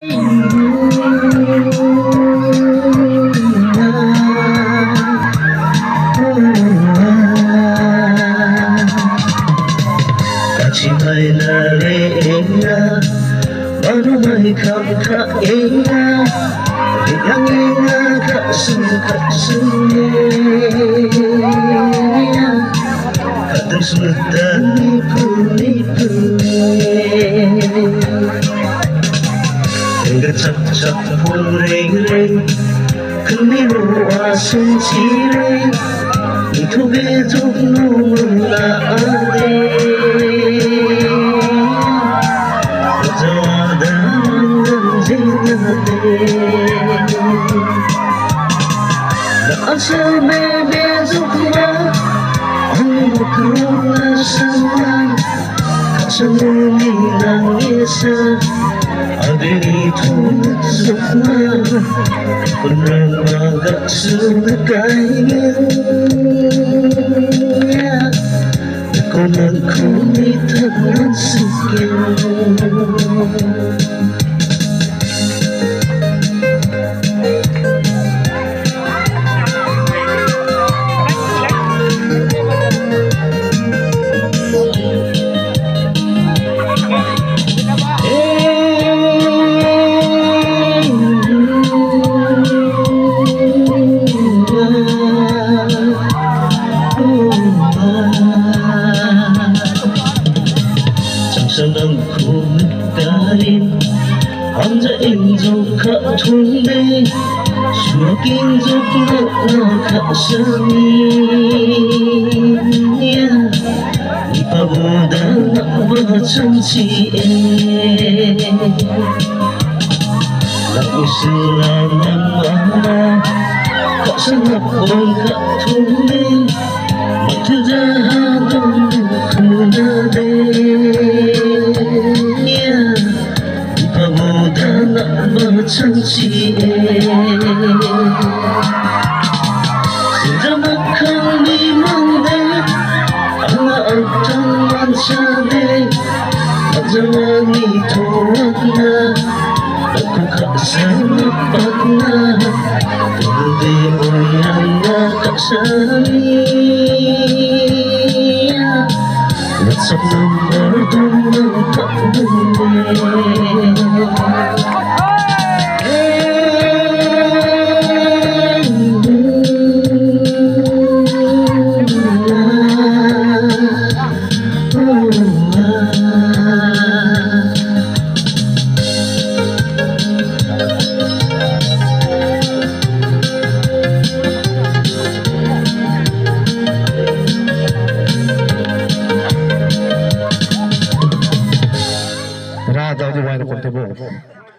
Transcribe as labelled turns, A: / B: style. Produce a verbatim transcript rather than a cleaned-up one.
A: Chỉ hay là lẽ baru mai khắp khắp em yang em khắp sung khắp sung khắp sung tan nipu nipu enggak cap cap reng reng kemiru asun cireng itu betul nula ade Asa bebe zukma Ang bukruna sama Kasamuni nangisa Adito zukma Pernah agak sunakaya Ako nagkumitan ng sikyo Senang ku nekarin Anja injuk kak tunde Suak injuk nak kak seni Ipa muda nak bercanci Laku selama mana Kak senang pun kak tunde Mata jahat ku nade bercanci Sudah makan di mana Anak akan mancade Majalani tuanna Aku kak sangat patna Terde oyana kak sani WhatsApp nomor dumang tak boleh Ra, jauh di mana kau tebuk?